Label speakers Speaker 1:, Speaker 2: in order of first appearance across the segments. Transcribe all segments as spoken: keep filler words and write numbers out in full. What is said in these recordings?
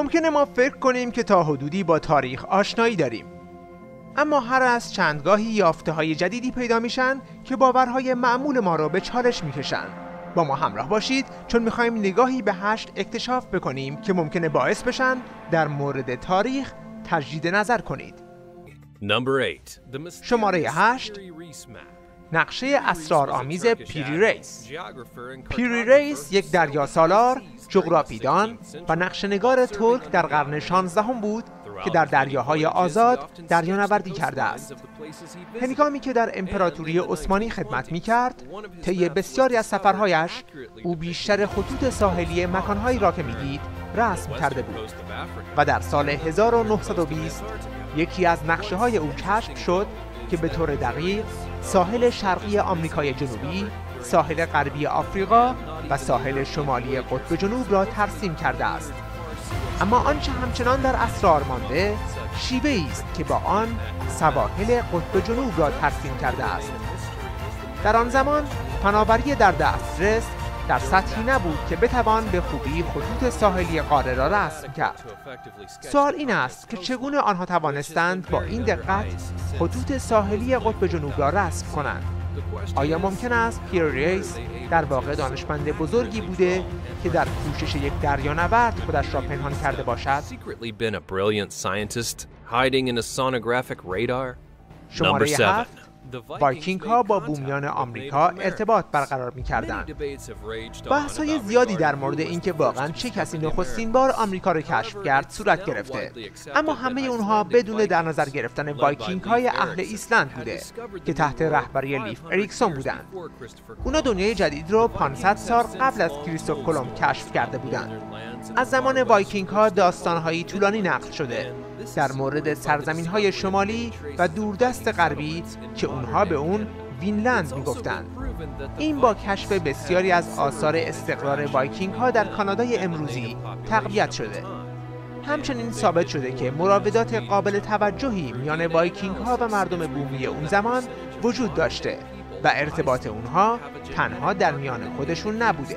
Speaker 1: ممکنه ما فکر کنیم که تا حدودی با تاریخ آشنایی داریم، اما هر از چندگاهی یافته‌های جدیدی پیدا میشن که باورهای معمول ما رو به چالش میکشن. با ما همراه باشید چون میخوایم نگاهی به هشت اکتشاف بکنیم که ممکنه باعث بشن در مورد تاریخ تجدید نظر کنید. شماره هشت، نقشه اسرارآمیز پیری ریس. پیری ریس یک دریا سالار، جغرافیدان و نقشه‌نگار ترک در قرن شانزدهم بود که در دریاهای آزاد دریانوردی کرده است. هنگامی که در امپراتوری عثمانی خدمت می‌کرد، طی بسیاری از سفرهایش او بیشتر خطوط ساحلی مکانهایی را که می‌دید رسم کرده بود و در سال هزار و نهصد و بیست یکی از نقشه‌های او کشف شد که به طور دقیق ساحل شرقی آمریکای جنوبی، ساحل غربی آفریقا و ساحل شمالی قطب جنوب را ترسیم کرده است. اما آنچه همچنان در اسرار مانده، شیوه‌ای است که با آن سواحل قطب جنوب را ترسیم کرده است. در آن زمان فناوری در دسترس در سطحی نبود که بتوان به خوبی خطوط ساحلی قاره را رسم کرد. سوال این است که چگونه آنها توانستند با این دقت خطوط ساحلی قطب جنوب را رسم کنند؟ آیا ممکن است پیری ریس در واقع دانشمند بزرگی بوده که در پوشش یک دریانورد خودش را پنهان کرده باشد؟ شماره هفت، وایکینگ ها با بومیان آمریکا ارتباط برقرار می کردند. بحث های زیادی در مورد اینکه واقعا چه کسی نخستین بار آمریکا را کشف کرد صورت گرفته، اما همه اونها بدون در نظر گرفتن وایکینگ های اهل ایسلند بوده که تحت رهبری لیف اریکسون بودند. اونا دنیای جدید رو پانصد سال قبل از کریستوف کلمب کشف کرده بودند. از زمان وایکینگ ها داستان هایی طولانی نقل شده در مورد سرزمین های شمالی و دوردست غربی که اونها به اون وینلند میگفتند. این با کشف بسیاری از آثار استقرار وایکینگ ها در کانادای امروزی تقویت شده. همچنین ثابت شده که مراودات قابل توجهی میان وایکینگ ها و مردم بومی اون زمان وجود داشته و ارتباط اونها تنها در میان خودشون نبوده.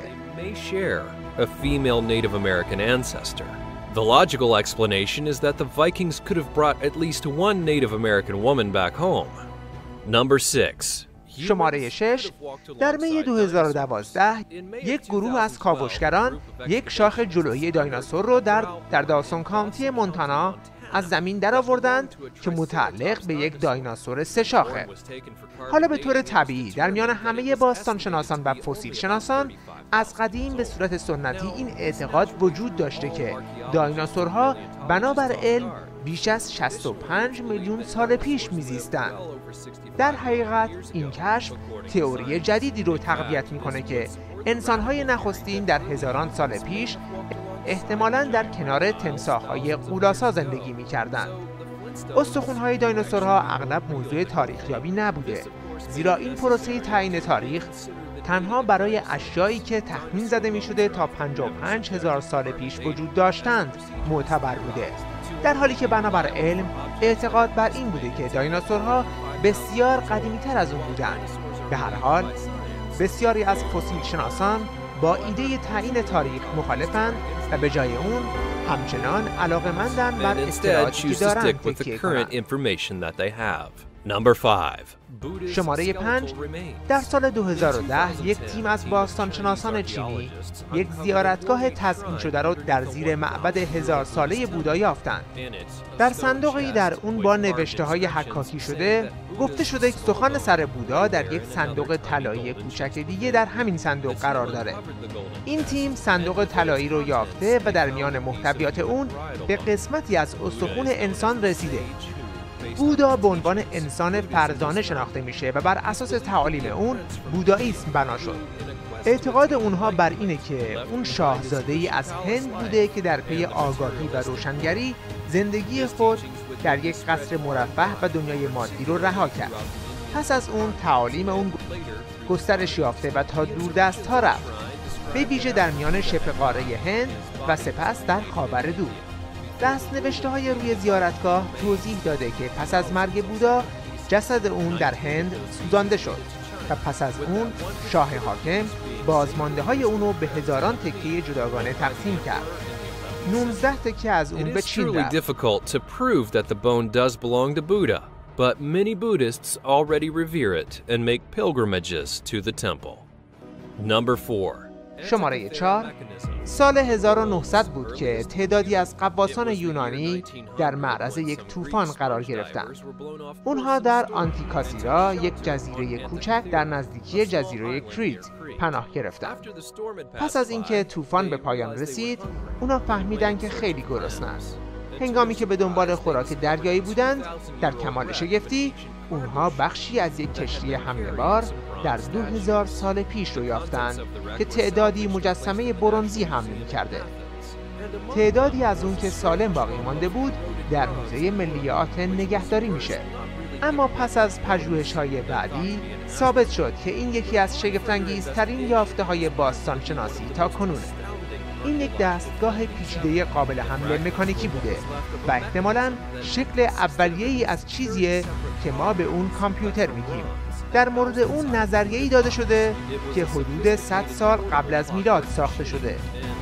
Speaker 2: A female Native American ancestor. The logical explanation is that the Vikings could have brought at least one Native American woman back home. Number six.
Speaker 1: شماره شش، در می دو هزار و دوازده یک گروه از کاوشگران یک شاخ جلویی دایناسور رو در در داوسون کانتی مونتانا از زمین درآوردند که متعلق به یک دایناسور سه شاخه. حالا به طور طبیعی در میان همه باستانشناسان و فسیل شناسان از قدیم به صورت سنتی این اعتقاد وجود داشته که دایناسورها بنابر علم بیش از شصت و پنج میلیون سال پیش میزیستند. در حقیقت این کشف تئوری جدیدی رو تقویت میکنه که انسانهای نخستین در هزاران سال پیش احتمالاً در کنار تمساح‌های غول‌آسا زندگی می‌کردند. استخوان‌های دایناسورها اغلب موضوع تاریخیابی نبوده، زیرا این پروسه تعیین تاریخ تنها برای اشیایی که تخمین زده می‌شده تا پنجاه و پنج هزار سال پیش وجود داشتند معتبر بوده، در حالی که بنابر علم اعتقاد بر این بوده که دایناسورها بسیار قدیمی‌تر از اون بودند. به هر حال بسیاری از فسیل شناسان با ایده تعیین تاریخ مخالفند و به جای اون همچنان علاقه‌مندند بر اطلاعاتی که دارند تکیه کنند.
Speaker 2: Number five.
Speaker 1: شماره پنج، در سال دو هزار و ده یک تیم از باستانشناسان چینی یک زیارتگاه تزئین شده را در زیر معبد هزار ساله بودا یافتند. در صندوقی در اون با نوشته‌های حکاکی شده گفته شده که سخن سر بودا در یک صندوق طلایی کوچک دیگه در همین صندوق قرار داره. این تیم صندوق طلایی رو یافته و در میان محتویات اون به قسمتی از استخوان انسان رسیده. بودا به عنوان انسان فرزانه شناخته میشه و بر اساس تعالیم اون بوداییسم بنا شد. اعتقاد اونها بر اینه که اون شاهزاده‌ای از هند بوده که در پی آگاهی و روشنگری زندگی خود در یک قصر مرفه و دنیای مادی رو رها کرد. پس از اون تعالیم اون گسترش یافته و تا دوردست‌ها رفت، به ویژه در میان شبه قاره هند و سپس در خاور دور. دست‌نوشته‌های روی زیارتگاه توضیح داده که پس از مرگ بودا جسد اون در هند سوزانده شد و پس از اون شاه حاکم بازمانده‌های اونو به هزاران تکه جداگانه تقسیم کرد. نوزده تکه از اون به چین رفت.
Speaker 2: difficult to prove that the bone does belong to Buddha, but many Buddhists already revere it and make pilgrimages to the temple. Number four.
Speaker 1: شماره چهار، سال هزار و نهصد بود که تعدادی از غواصان یونانی در معرض یک طوفان قرار گرفتند. اونها در آنتیکاسیرا، یک جزیره کوچک در نزدیکی جزیره کریت، پناه گرفتند. پس از اینکه طوفان به پایان رسید، اونا فهمیدن که خیلی گرسنه‌اند. هنگامی که به دنبال خوراک دریایی بودند، در کمال شگفتی اونها بخشی از یک کشتی حمله‌بار در دو هزار سال پیش رو یافتند که تعدادی مجسمه برنزی حمل می‌کرده. تعدادی از اون که سالم باقی مانده بود در موزه ملی آتن نگهداری میشه. اما پس از پژوهش‌های بعدی ثابت شد که این یکی از شگفت‌انگیزترین یافته‌های باستانشناسی تا کنونه. این یک دستگاه پیچیده قابل حمل مکانیکی بوده و احتمالاً شکل اولیه‌ای از چیزیه که ما به اون کامپیوتر میگیم. در مورد اون نظریه‌ای داده شده که حدود صد سال قبل از میلاد ساخته شده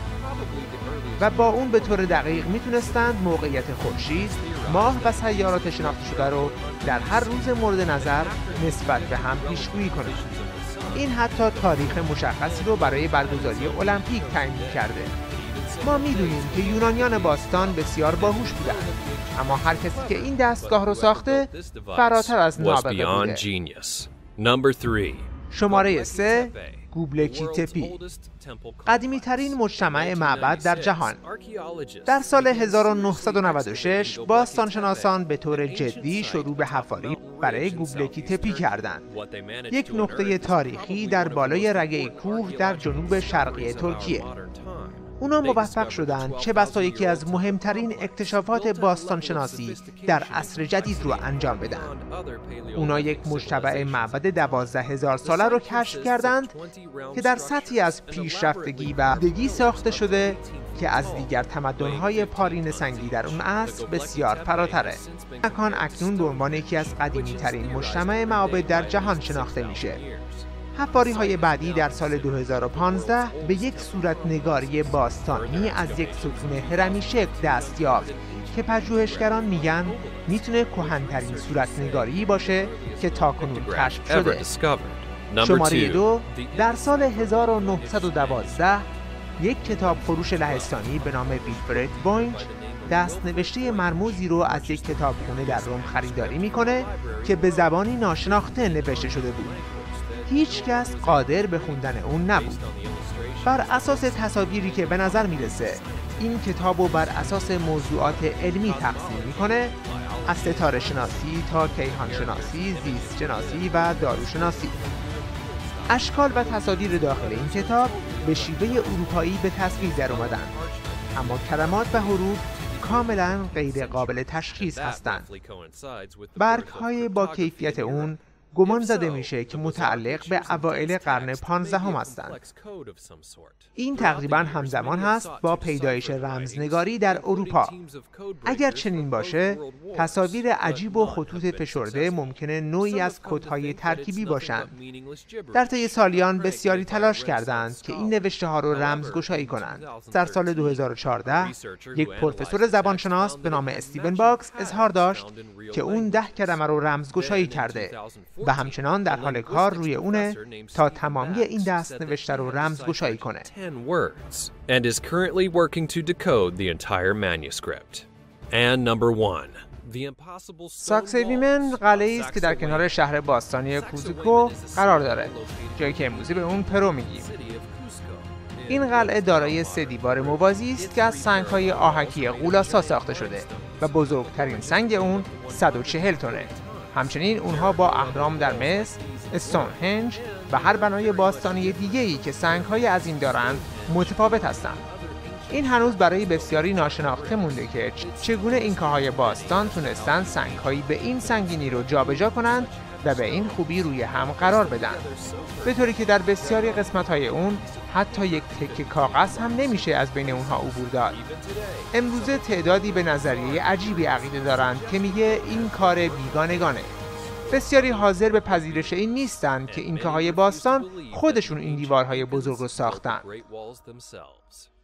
Speaker 1: و با اون به طور دقیق میتونستند موقعیت خورشید، ماه و سیارات شناخته شده رو در هر روز مورد نظر نسبت به هم پیشگویی کنند. این حتی تاریخ مشخصی رو برای برگزاری المپیک تعیین کرده. ما میدونیم که یونانیان باستان بسیار باهوش بودند، اما هر کسی که این دستگاه رو ساخته فراتر از نابغه بوده.
Speaker 2: Number three.
Speaker 1: شماره سه، گوبلکی تپی، قدیمی ترین مجتمع معبد در جهان. در سال هزار و نهصد و نود و شش باستانشناسان به طور جدی شروع به حفاری برای گوبلکی تپی کردند. یک نقطه تاریخی در بالای رگه کوه در جنوب شرقی ترکیه. اونا موفق شدند چه بسا یکی از مهمترین اکتشافات باستانشناسی در عصر جدید رو انجام بدن. اونا یک مجتمع معبد دوازده هزار ساله رو کشف کردند که در سطحی از پیشرفتگی و دگی ساخته شده که از دیگر تمدن‌های پارین سنگی در اون عصر بسیار فراتره. مکان اکنون به عنوان یکی از قدیمی‌ترین مجتمع معابد در جهان شناخته میشه. حفاری‌های بعدی در سال دو هزار و پانزده به یک صورتنگاری باستانی از یک ستون هرمی شکل دست یافت که پژوهشگران میگن میتونه کهن‌ترین صورتنگاری باشه که تاکنون کشف شده. شماره دو، در سال هزار و نهصد و دوازده یک کتاب فروش لهستانی به نام ویلفرد بوینج دست نوشته مرموزی رو از یک کتابخونه در روم خریداری میکنه که به زبانی ناشناخته نوشته شده بود. هیچ کس قادر به خوندن اون نبود. بر اساس تصاویری که به نظر میرسه این کتابو بر اساس موضوعات علمی تقسیم میکنه، از ستاره شناسی تا کیهان شناسی، زیست شناسی و داروشناسی. اشکال و تصاویر داخل این کتاب به شیوه اروپایی به تصویر در اومدن، اما کلمات و حروف کاملا غیر قابل تشخیص هستند. برگ‌های با کیفیت اون گمان زده میشه که متعلق به اوایل قرن پانزدهم هستند. این تقریباً همزمان هست با پیدایش رمزنگاری در اروپا. اگر چنین باشه، تصاویر عجیب و خطوط فشرده ممکنه نوعی از کدهای ترکیبی باشند. در طی سالیان بسیاری تلاش کردند که این نوشته ها رو رمزگشایی کنند. در سال دو هزار و چهارده یک پروفسور زبانشناس به نام استیون باکس اظهار داشت که اون ده کلمه رو رمزگشایی کرده و همچنان در حال کار روی اونه تا تمامی این دست نوشته رو رمزگشایی کنه.
Speaker 2: And is currently working to decode the entire manuscript. And number one.
Speaker 1: ساکسویمن قلعه‌ای است که در کنار شهر باستانی کوزوکو قرار داره، جایی که امروزی به اون پرو میگیم. این قلعه دارای سه دیوار موازی است که از سنگ‌های آهکی غولاسا ساخته شده و بزرگترین سنگ اون صد و چهل تنه. همچنین اونها با اهرام در مصر، استونهنج و هر بنای باستانی دیگه‌ای که سنگ‌های عظیم دارند متفاوت هستند. این هنوز برای بسیاری ناشناخته مونده که چگونه اینکاهای باستان تونستن سنگ‌هایی به این سنگینی رو جابجا کنند و به این خوبی روی هم قرار بدن، به طوری که در بسیاری قسمت‌های اون حتی یک تکه کاغذ هم نمیشه از بین اونها عبور داد. امروزه تعدادی به نظریه عجیبی عقیده دارند که میگه این کار بیگانگانه. بسیاری حاضر به پذیرش این نیستند که اینکاهای باستان خودشون این دیوارهای بزرگ رو ساختن.